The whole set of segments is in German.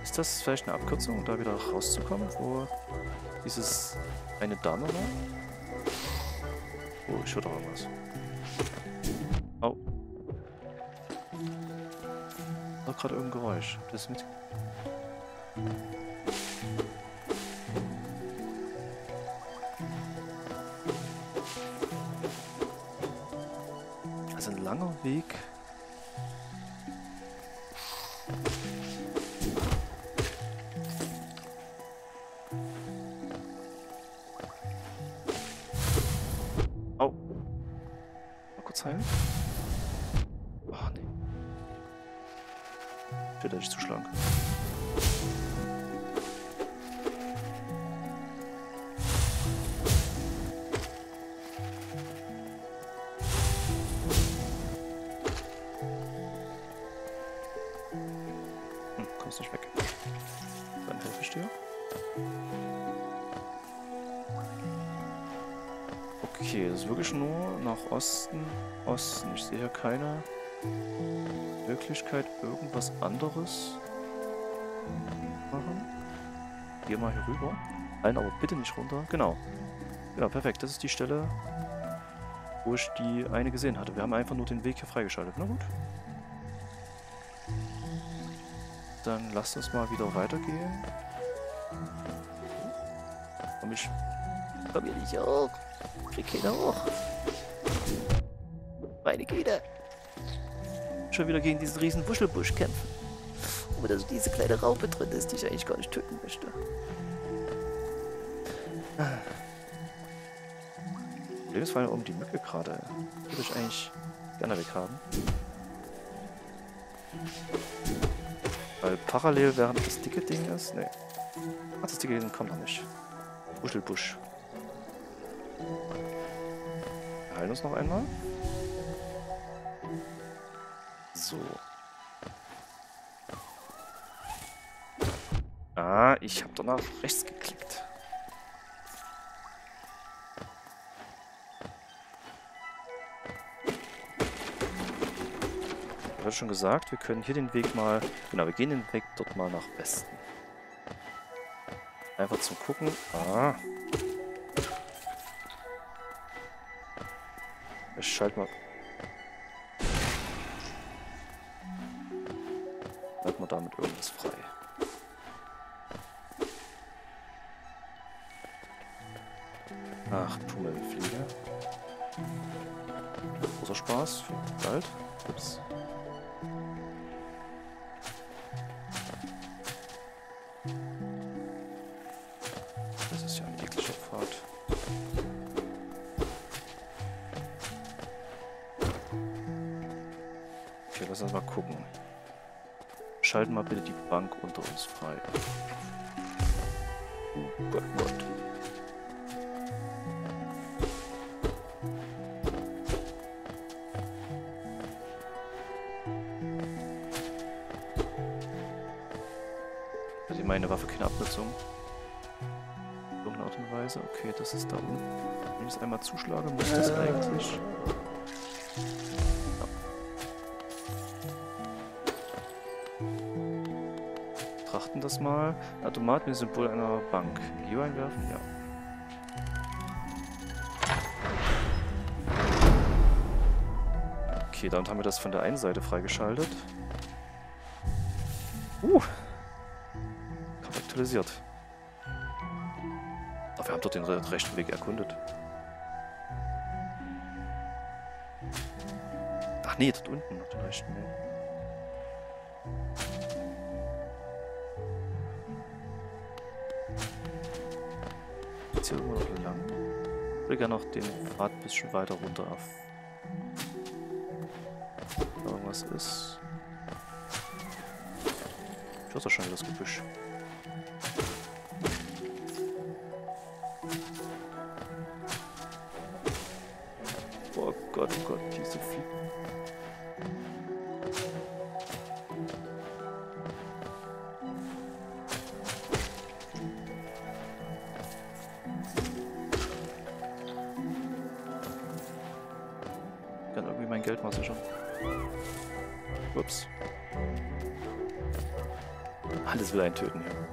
Ist das vielleicht eine Abkürzung, um da wieder rauszukommen, wo dieses eine Dame war? Oh, ich höre doch irgendwas. Oh. Da war gerade irgendein Geräusch. Habt ihr das mit? Also ein langer Weg. Oh. Mal kurz heilen. Oh, nee. Shit, hätte ich zuschlagen können. Kommst nicht weg. Dann helfe ich dir. Okay, das ist wirklich nur nach Osten. Osten. Ich sehe hier keine Möglichkeit, irgendwas anderes machen. Geh mal hier rüber. Fallen aber bitte nicht runter. Genau. Ja, perfekt. Das ist die Stelle, wo ich die eine gesehen hatte. Wir haben einfach nur den Weg hier freigeschaltet. Na gut. Dann lasst uns mal wieder weitergehen. Komm ich. Komm hier nicht hoch. Krieg keiner hoch. Meine Güte. Schon wieder gegen diesen riesen Wuschelbusch kämpfen. Wo da so diese kleine Raupe drin ist, die ich eigentlich gar nicht töten möchte. Problem ist vor allem um die Mücke gerade. Würde ich eigentlich gerne weg haben. Weil parallel während das dicke Ding ist. Nee. Ach, das dicke Ding kommt noch nicht. Wuschelbusch. Wir heilen uns noch einmal. So. Ah, ich habe danach rechts geklickt. Ich hatte schon gesagt, wir können hier den Weg mal... Genau, wir gehen den Weg dort mal nach Westen. Einfach zum Gucken. Ah. Ich schalte mal... Halten wir damit irgendwas frei. Ach, Tummelfliege. Großer Spaß. Bald. Ups. Das ist ja ein ekliger Pfad. Okay, lass uns mal gucken. Schalten mal bitte die Bank unter uns frei. Oh Gott, Gott. Also meine Waffe keine Abnutzung. In irgendeiner Art und Weise. Okay, das ist da unten. Wenn ich es einmal zuschlage, muss das eigentlich... Betrachten das mal. Automat mit Symbol einer Bank. Geo einwerfen? Ja. Okay, dann haben wir das von der einen Seite freigeschaltet. Aktualisiert. Aber wir haben dort den rechten Weg erkundet. Ach nee, dort unten noch den rechten Weg. Jetzt hier irgendwo noch lang. Ich will gerne noch den Pfad ein bisschen weiter runter auf. Da irgendwas ist. Ich höre doch schon wieder das Gebüsch. Oh Gott, diese Vieh. Ich kann irgendwie mein Geld mal sichern. Ups. Alles will einen töten hier.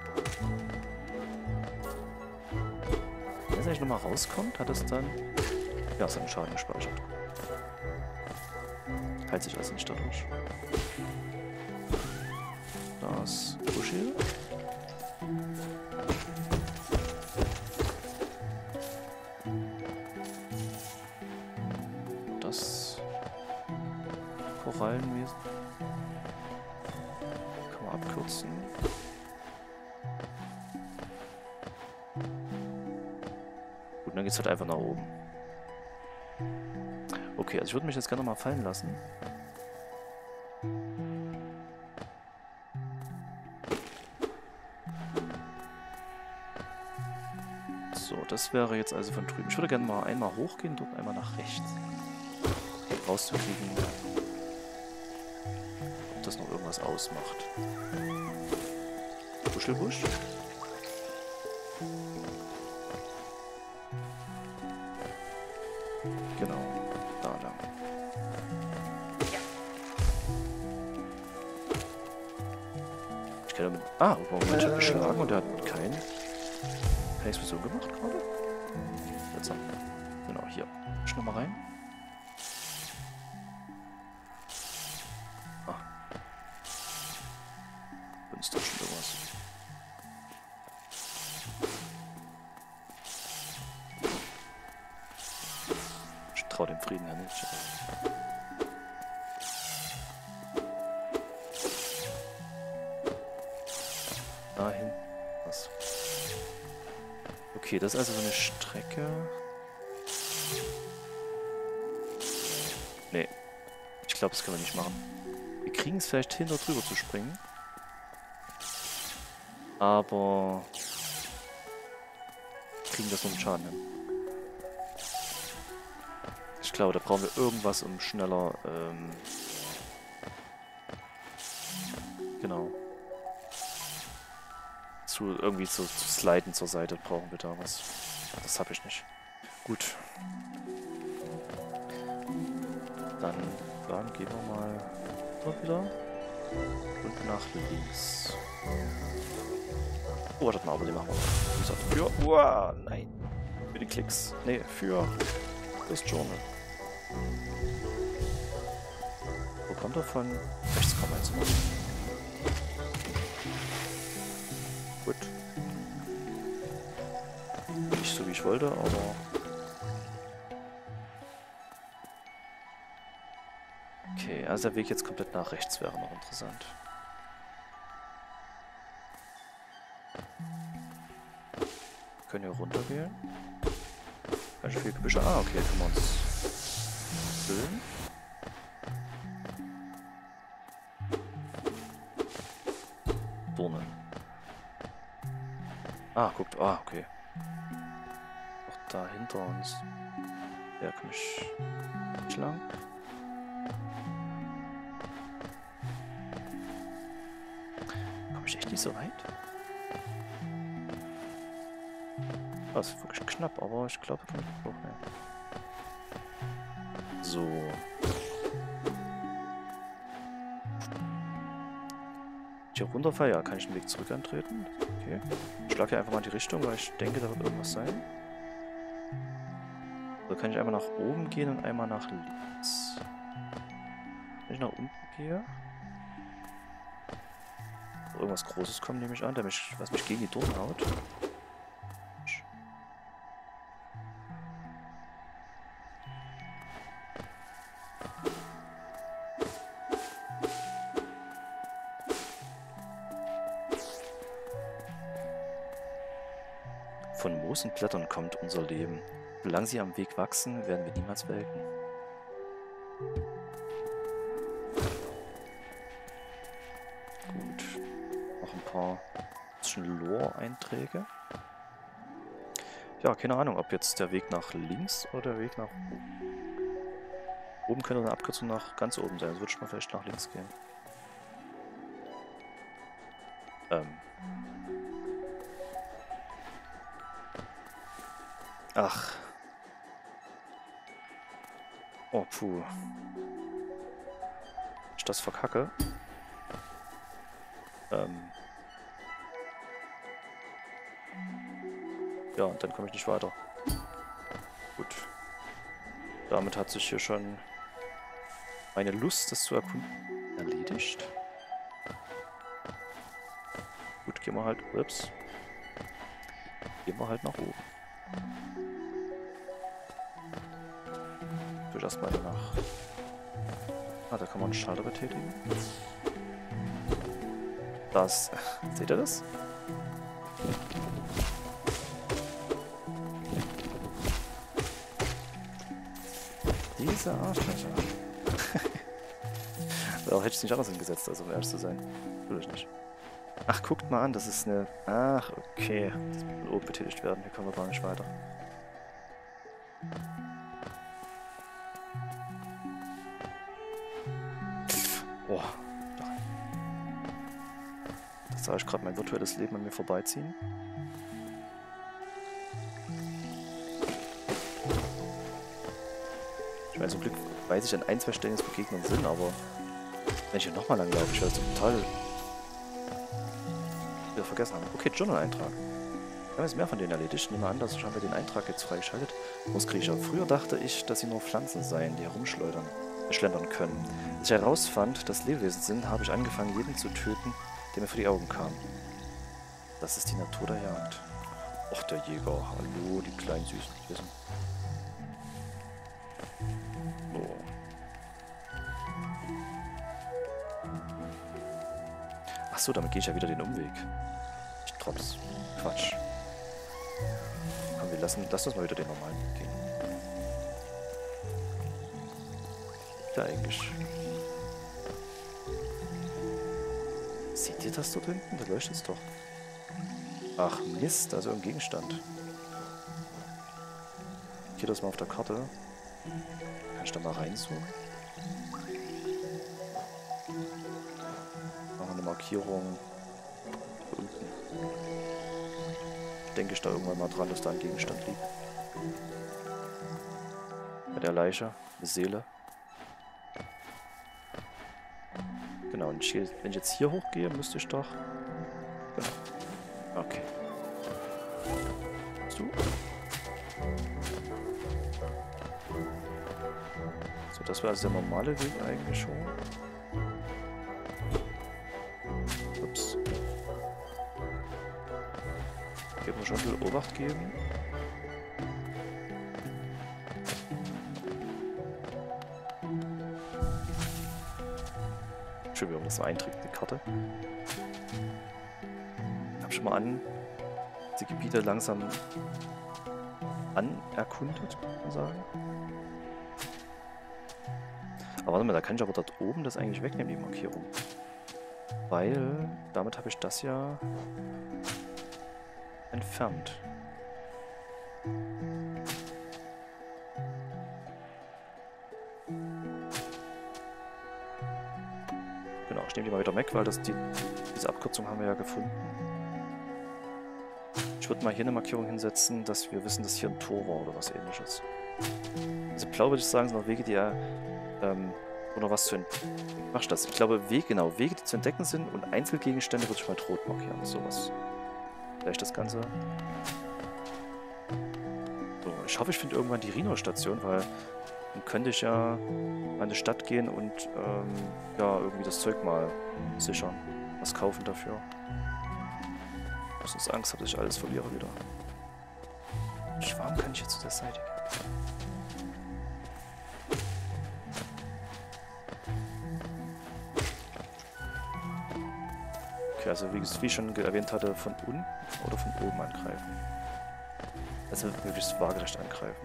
Wenn es eigentlich nochmal rauskommt, hat es dann... Ja, seinen Schaden gespeichert. Heilt sich also nicht dadurch. Das Busch. Das Korallenwesen. Kann man abkürzen. Gut, dann geht's halt einfach nach oben. Okay, also ich würde mich jetzt gerne mal fallen lassen. So, das wäre jetzt also von drüben. Ich würde gerne mal einmal hochgehen, dort einmal nach rechts. Um rauszukriegen, ob das noch irgendwas ausmacht. Buschelbusch. Genau, da lang. Ich kann damit... Ah, warum hat er geschlagen und er hat keinen... Keine Explosion gemacht gerade? Jetzt genau, hier. Schnell mal rein. Ah. Ist doch schon irgendwas. Ich trau dem Frieden ja nicht. Dahin. Was? Okay, das ist also so eine Strecke. Nee. Ich glaube, das können wir nicht machen. Wir kriegen es vielleicht hin, da drüber zu springen. Aber... kriegen das nur mit Schaden hin. Ich glaube, da brauchen wir irgendwas, um schneller... genau. Irgendwie zu sliden zur Seite brauchen wir da was. Das habe ich nicht. Gut. Dann gehen wir mal dort wieder. Und nach links. Oh, wartet mal, aber die machen wir noch. Für... Uah, nein. Für die Klicks. Nee, für das Journal. Wo kommt er von? Rechts kommen wir jetzt mal. Gut. Nicht so wie ich wollte, aber... Okay, also der Weg jetzt komplett nach rechts wäre noch interessant. Wir können hier runtergehen. Ganz viel Gebüsche. Ah, okay, können wir uns füllen. Dornen. Ah, guckt. Ah, okay. Auch da hinter uns. Ja, komm ich nicht lang. Komm ich echt nicht so weit? Das ist wirklich knapp, aber ich glaube, kann ich auch nicht. So. Hier runterfallen, ja, kann ich den Weg zurück antreten. Okay. Ich schlage hier einfach mal in die Richtung, weil ich denke, da wird irgendwas sein. So kann ich einmal nach oben gehen und einmal nach links. Wenn ich nach unten gehe. Irgendwas Großes kommt, nehme ich an, was mich gegen die Dornen haut. Von Moos und Blättern kommt unser Leben. Solange sie am Weg wachsen, werden wir niemals welken. Gut. Noch ein paar Lore-Einträge. Ja, keine Ahnung, ob jetzt der Weg nach links oder der Weg nach oben. Oben könnte eine Abkürzung nach ganz oben sein. Also würde ich mal vielleicht nach links gehen. Ach. Oh, puh. Ich das verkacke. Ja, und dann komme ich nicht weiter. Gut. Damit hat sich hier schon meine Lust, das zu erkunden, erledigt. Gut, gehen wir halt... Ups. Gehen wir halt nach oben. Ich will erstmal nach... Ah, da kann man einen Schalter betätigen. Das... Seht ihr das? Diese Arschlöcher. Auch hätte ich es nicht anders hingesetzt, also um ehrlich zu sein. Will ich nicht. Ach, guckt mal an, das ist eine... Ach, okay. Das muss von oben betätigt werden. Hier kommen wir gar nicht weiter. Boah. Das sah ich gerade mein virtuelles Leben an mir vorbeiziehen. Ich meine, zum Glück weiß ich an ein, zwei Stellen, dass Begegnungen sind, aber wenn ich hier nochmal lang laufe, ich werde es total wieder vergessen haben. Okay, Journal-Eintrag. Wir haben jetzt mehr von denen erledigt. Ich nehme an, dass haben wir den Eintrag jetzt freigeschaltet. Großkriecher. Früher dachte ich, dass sie nur Pflanzen seien, die herumschlendern können. Als ich herausfand, dass Lebewesen sind, habe ich angefangen, jeden zu töten, der mir vor die Augen kam. Das ist die Natur der Jagd. Och, der Jäger. Hallo, die kleinen süßen Wissen. So. Achso, damit gehe ich ja wieder den Umweg. Ich trotz. Quatsch. Komm, lass uns mal wieder den normalen Weg gehen. Da eigentlich. Seht ihr das dort hinten? Da leuchtet es doch. Ach Mist, also ein Gegenstand. Hier das mal auf der Karte. Kann ich da mal reinzoomen? Machen wir eine Markierung. Hier unten. Denke ich da irgendwann mal dran, dass da ein Gegenstand liegt. Bei der Leiche. Eine Seele. Genau, und wenn ich jetzt hier hochgehe, müsste ich doch... Genau. Okay. So. So, das wäre also der normale Weg eigentlich schon. Ups. Hier muss schon viel Obacht geben. Schön, wie man das so einträgt, die Karte. Ich habe schon mal die Gebiete langsam anerkundet, kann man sagen. Aber warte mal, da kann ich aber dort oben das eigentlich wegnehmen, die Markierung. Weil damit habe ich das ja entfernt. Genau, ich nehme die mal wieder weg, weil diese Abkürzung haben wir ja gefunden. Ich würde mal hier eine Markierung hinsetzen, dass wir wissen, dass hier ein Tor war oder was Ähnliches. Also blau würde ich sagen, sind noch Wege, die ja oder was zu entdecken. Mach ich das? Ich glaube, Wege, die zu entdecken sind und Einzelgegenstände würde ich mal rot markieren. Sowas. Vielleicht das Ganze. So, ich hoffe, ich finde irgendwann die Rhino-Station, weil dann könnte ich ja an die Stadt gehen und ja, irgendwie das Zeug mal sichern. Was kaufen dafür. Ich habe sonst Angst, dass ich alles verliere wieder. Schwarm kann ich jetzt zu der Seite gehen. Okay, also wie ich schon erwähnt hatte, von unten oder von oben angreifen. Also möglichst waagerecht angreifen.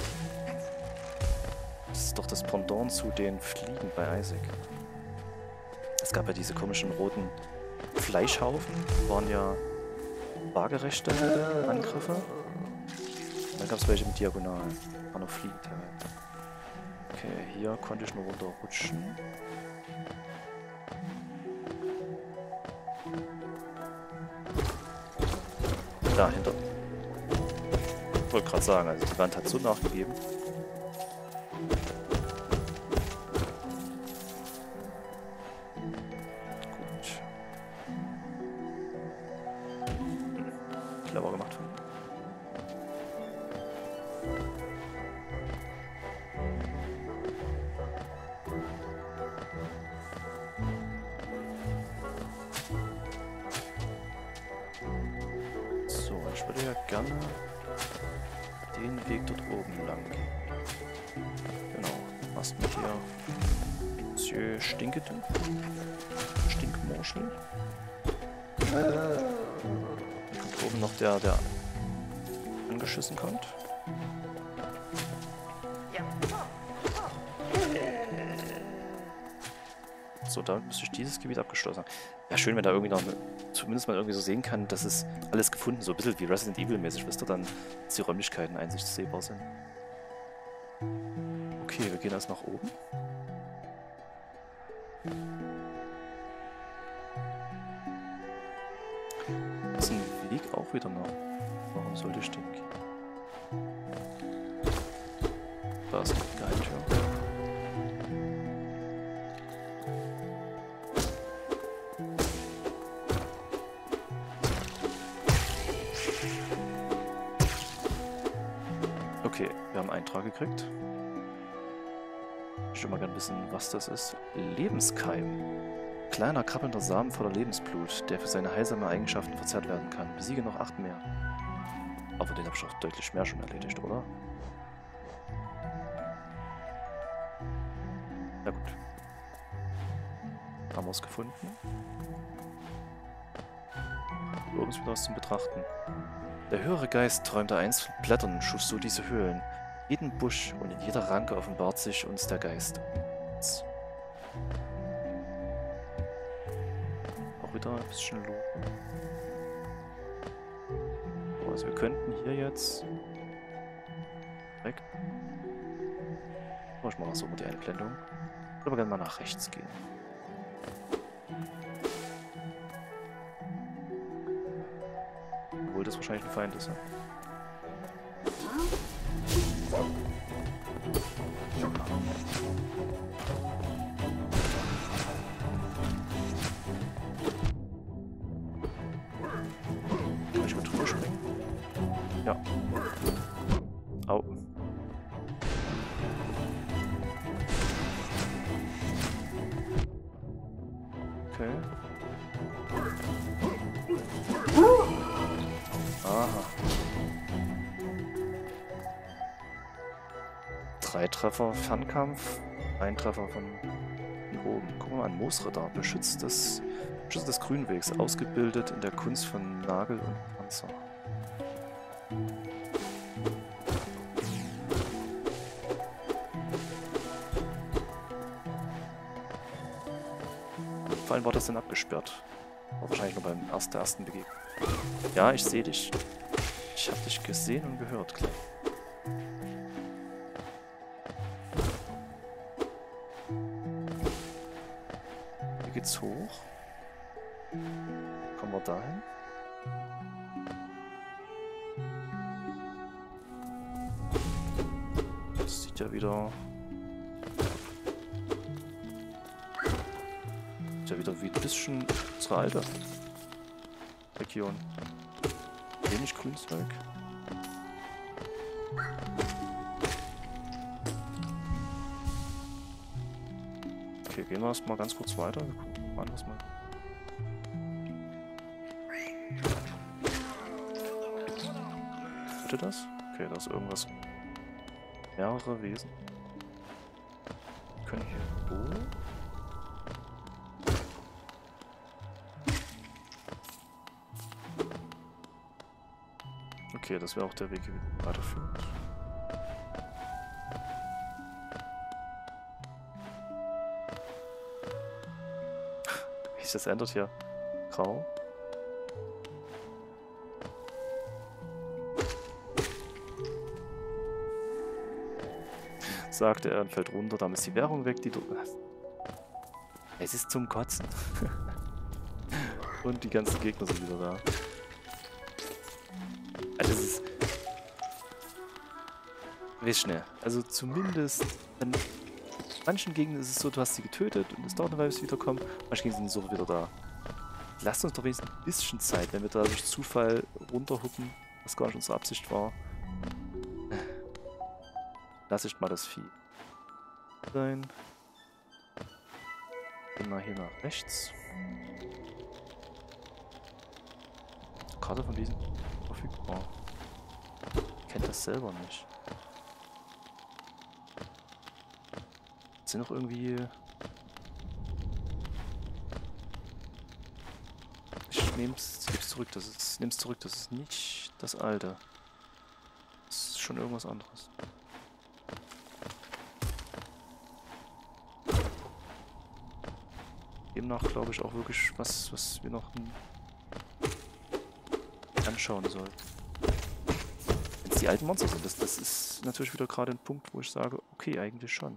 Das ist doch das Pendant zu den Fliegen bei Isaac. Es gab ja diese komischen roten Fleischhaufen, waren ja waagerechte Angriffe. Und dann gab es welche mit Diagonalen. Waren noch Fliegen teilweise. Okay, hier konnte ich nur runterrutschen. Dahinter. Ich wollte gerade sagen, also die Wand hat so nachgegeben. Gut. Clever gemacht von ihm. So, ich würde ja gerne den Weg dort oben lang gehen. Genau. Was mit hier? Monsieur Stinkete? Stinkmorschel? Und oben noch der angeschissen kommt. So, da müsste ich dieses Gebiet abgeschlossen haben. Ja, schön, wenn da irgendwie noch zumindest mal irgendwie so sehen kann, dass es alles gefunden, so ein bisschen wie Resident Evil mäßig, wisst ihr, dann, dass die Räumlichkeiten einsichtssehbar sind. Okay, wir gehen erst nach oben. Das ist ein Weg auch wieder nach. Warum sollte ich den gehen? Da ist eine Geheimtür. Okay, wir haben einen Eintrag gekriegt. Ich würde mal gerne wissen, was das ist. Lebenskeim. Kleiner, krabbelnder Samen voller Lebensblut, der für seine heilsame Eigenschaften verzehrt werden kann. Besiege noch 8 mehr. Aber den habe ich doch deutlich mehr schon erledigt, oder? Na gut. Haben wir es gefunden. Hier oben ist wieder was zum Betrachten. Der höhere Geist träumte einst von Blättern und schuf so diese Höhlen. Jeden Busch und in jeder Ranke offenbart sich uns der Geist. Auch wieder ein bisschen Lob. Also wir könnten hier jetzt direkt. Oh, ich mache so mit der Einblendung. Ich würde aber gerne mal nach rechts gehen. Obwohl das wahrscheinlich ein Feind ist, ja? Kann ich mal drüber springen? Ja. Au. Okay. Aha. 3 Treffer Fernkampf, 1 Treffer von oben. Gucken wir mal an, Moosritter, Beschützer des Grünwegs, ausgebildet in der Kunst von Nagel und Panzer. Vor allem war das denn abgesperrt. War wahrscheinlich nur beim der ersten Begegnung. Ja, ich sehe dich. Ich habe dich gesehen und gehört, klar. Hier geht's hoch. Kommen wir dahin? Das sieht ja wieder... wie ein bisschen unsere alte Region. Wenig Grünzeug. Okay, gehen wir erstmal ganz kurz weiter. Wir gucken mal anders mal. Bitte das? Okay, da ist irgendwas. Mehrere Wesen. Wir können hier hoch. Okay, das wäre auch der Weg, der weiterführt. Wie sich das ändert hier. Grau. Sagte er und fällt runter, damit ist die Währung weg, die du... Es ist zum Kotzen. Und die ganzen Gegner sind wieder da. Also das ist... Weiß schnell. Also zumindest... In manchen Gegnern ist es so, du hast sie getötet und es dauert eine Weile, bis sie wiederkommen. Manche Gegner sind sofort wieder da. lasst uns doch wenigstens ein bisschen Zeit, wenn wir da durch Zufall runterhuppen, was gar nicht unsere Absicht war. Lass ich mal das Vieh sein. Gehen wir hier nach rechts. Karte von diesen verfügbar. Kennt das selber nicht. Sind noch irgendwie... Ich nehm's zurück, nehm's zurück, das ist nicht das alte. Das ist schon irgendwas anderes. Demnach glaube ich auch wirklich was wir noch anschauen sollen. Wenn es die alten Monster sind, das ist natürlich wieder gerade ein Punkt, wo ich sage, okay, eigentlich schon.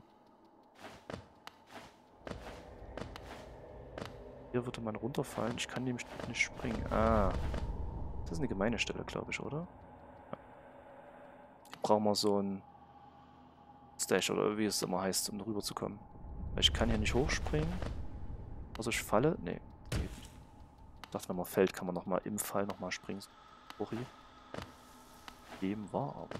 Hier würde man runterfallen. Ich kann nämlich nicht springen. Ah. Das ist eine gemeine Stelle, glaube ich, oder? Ja. Hier brauchen wir so ein Stash oder wie es immer heißt, um rüber zu kommen. Weil ich kann hier nicht hochspringen. Also ich falle. Nee. Ich dachte, wenn man fällt, kann man nochmal im Fall nochmal springen. Sorry. Dem war aber.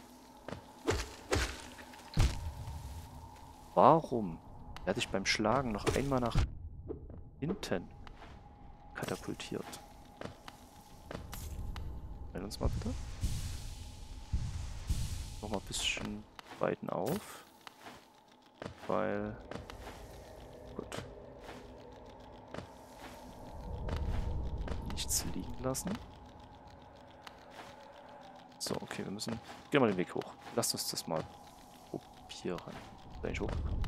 Warum werde ich beim Schlagen noch einmal nach hinten katapultiert? Stellen uns mal bitte. Nochmal ein bisschen weiten auf. Weil... Gut. Nichts liegen lassen. So, okay, wir müssen... Gehen wir den Weg hoch. Lasst uns das mal probieren. Bin ich hochgekommen.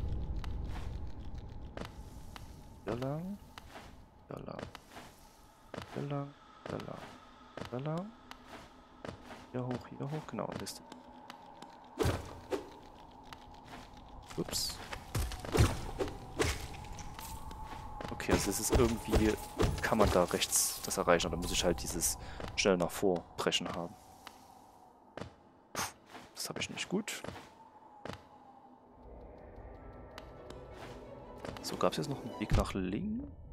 Hier lang. Hier lang. Hier lang. Hier lang. Hier lang. Hier hoch, genau. Liste. Ups. Okay, also es ist irgendwie... Kann man da rechts das erreichen, oder muss ich halt dieses schnell nach vorbrechen haben. Das habe ich nicht gut. So, gab es jetzt noch einen Weg nach links?